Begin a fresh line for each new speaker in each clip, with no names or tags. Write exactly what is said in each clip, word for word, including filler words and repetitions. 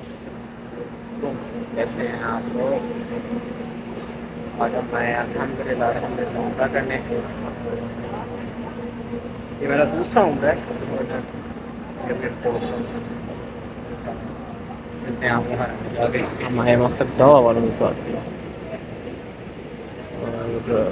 तो कैसे हैं आप लोग? आज हम आए अल्हम्दुलिल्लाह अल्हम्दुलिल्लाह उम्रा करने। ये मेरा दूसरा उम्रा है। मिलते हैं आपको आगे। हम आए वक्त तक दवा वालों इस बात की। और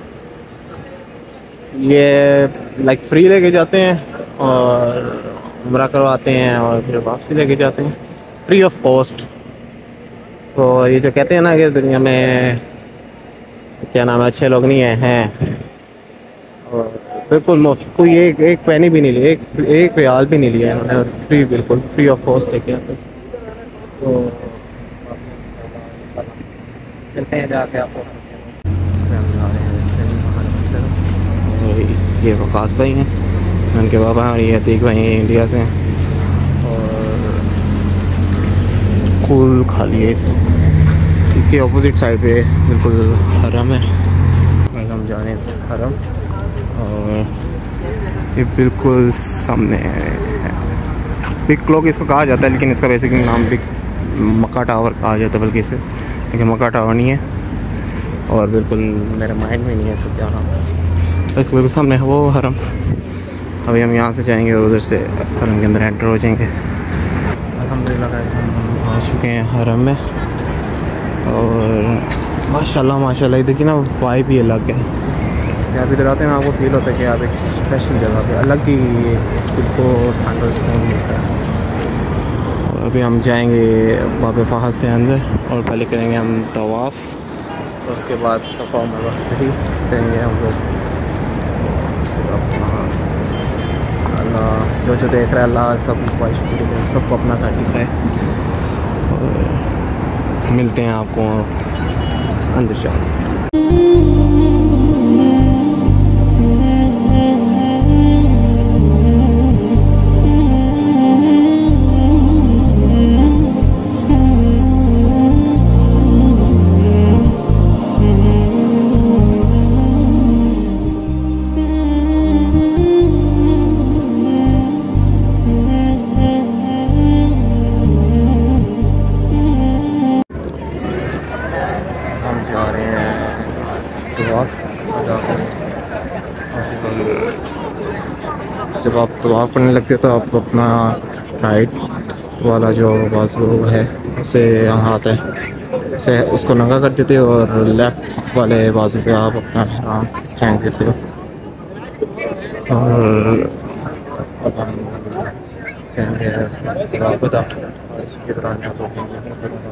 ये लाइक फ्री लेके जाते हैं और उम्रा करवाते हैं और फिर वापसी लेके जाते हैं फ्री ऑफ कॉस्ट। तो ये जो कहते हैं ना कि दुनिया में क्या नाम है अच्छे लोग नहीं है हैं, और बिल्कुल मुफ्त, कोई एक एक पैनी भी नहीं ली, एक एक रियाल भी नहीं लिया इन्होंने, फ्री, बिल्कुल फ्री ऑफ कॉस्ट लेके आते। तो मिलते हैं जाके आपको। ये वकास भाई हैं, उनके बाबा, और ये अतीक भाई इंडिया से हैं। और कूल खाली है इसमें, इसके अपोजिट साइड पे बिल्कुल हरम है। हम जा रहे हैं इस वक्त हरम, और ये बिल्कुल सामने है। बिग क्लॉक इसको कहा जाता है, लेकिन इसका बेसिक नाम बिग मक्का टावर कहा जाता है बल्कि इसे, लेकिन मक्का टावर नहीं है। और बिल्कुल मेरे माइंड में नहीं है इसका क्या नाम है। इसके बिल्कुल सामने है वो हरम। अभी हम यहाँ से जाएंगे और उधर से हरम के अंदर एंटर हो जाएंगे। अल्हम्दुलिल्लाह हम आ चुके हैं हरम में, और माशाल्लाह माशाल्लाह ये देखिए ना, वाइब ही अलग है। आप इधर आते हैं ना, आपको फील होता है कि आप एक स्पेशल जगह पे, अलग ही दिल को ठंड और सुकून मिलता है। और अभी हम जाएंगे बाबा फहद से अंदर, और पहले करेंगे हम तवाफ़, उसके बाद सफ़ा मरवा सही करेंगे हम लोग। अल्लाह जो जो देख रहा है, अल्लाह सब ख्वाहिश पूरी करे, सबको अपना घर दिखाए। और मिलते हैं आपको अंदर जाकर। जब आप तवाफ़ करने लगते तो आप अपना राइट वाला जो बाजू है उसे यहाँ आता है, उसे उसको नंगा कर देते हो, और लेफ़्ट वाले बाजू पे आप अपना हाथ फेंक देते हो। और अब हम कहेंगे बता इसकी तरह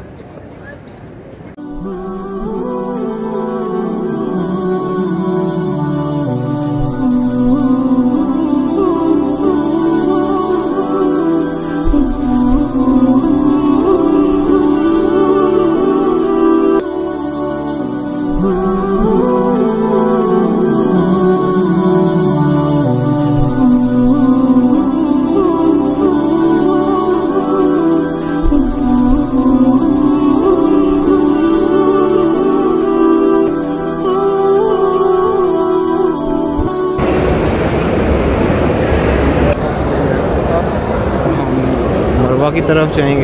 की तरफ जाएंगे।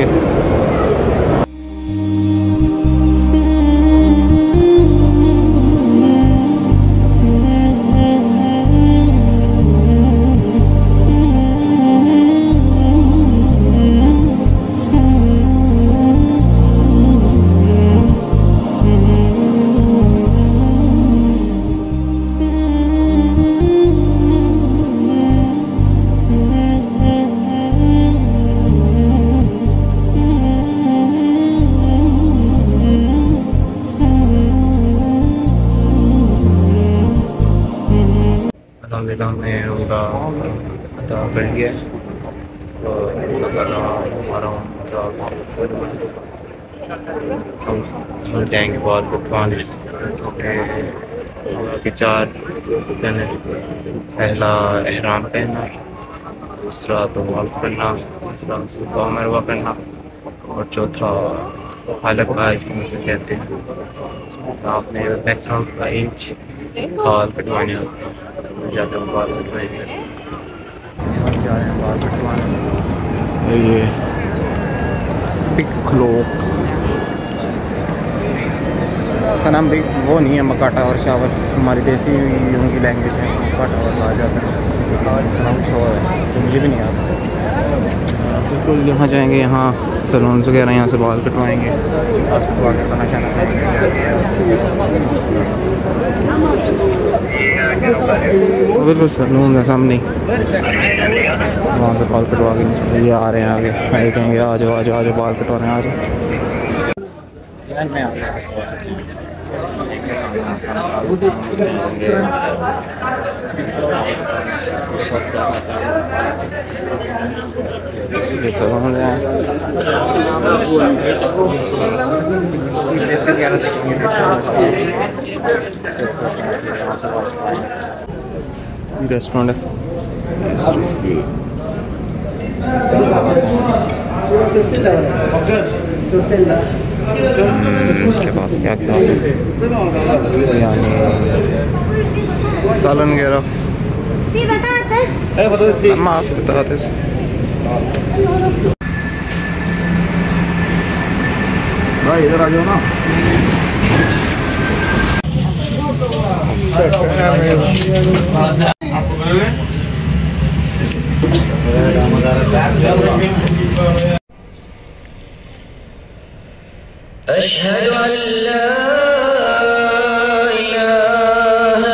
अल्हम्दुलिल्लाह हमने उनका अदा कर लिया है, और हमारा हम हम जाएंगे बहुत पकवान के चार दिन है। पहला एहराम पहनना, दूसरा तवाफ़ करना, तीसरा सफ़ा मरवा करना, और चौथा हलक जिसे कहते हैं। आपने मैक्सिमम का इंच बाल कटवाने होते हैं, ज़्यादा बाल कटवाएंगे। हम जा रहे हैं बाल कटवाने। ये बिग क्लोक, इसका नाम बिग वो नहीं है, मक्का टावर शावर हमारी देसी उनकी लैंग्वेज है, मक्का टावर कहा जाता है। इसका नाम शोर है तो मुझे भी नहीं आता। बिल्कुल यहाँ जाएंगे, यहाँ सैलून्स वगैरह, यहाँ से बाल कटवाएंगे, कटवा के खाना शाना खाएंगे। बिल्कुल सैलून है सामने, वहाँ से बाल कटवा के ये आ रहे हैं आगे, आगे कहेंगे आ जाओ आ जाओ आ जाओ बाल कटवाने आ जाओ। ये सैलून है, रेस्टोरेंट है के पास क्या क्या यानी सालन वगैरह माफ बताते भाई, इधर आ जाओ ना।
अशहदु अल्ला इलाहा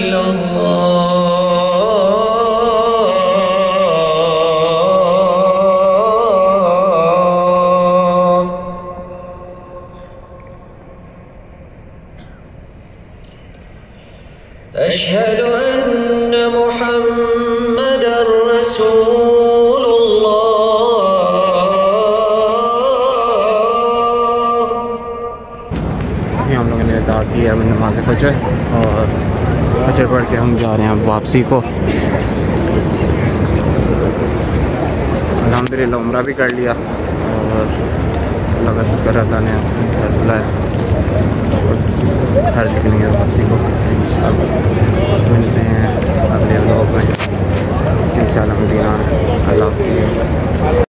इल्लल्लाह अशहदु अन्न मुहम्मदर रसूलुल्लाह।
हम लोगों ने अदा की है नमाज़ फजर, और फजर पढ़ के हम जा रहे हैं वापसी को। अल्हम्दुलिल्लाह उम्रा भी कर लिया, और अल्लाह का शुक्र अल्लाह ने घर बुलाया, बस घर निकलेंगे वापसी को इंशाअल्लाह। मिलते हैं अगले व्लॉग में इंशाअल्लाह। मदीना, अल्लाह हाफ़िज़।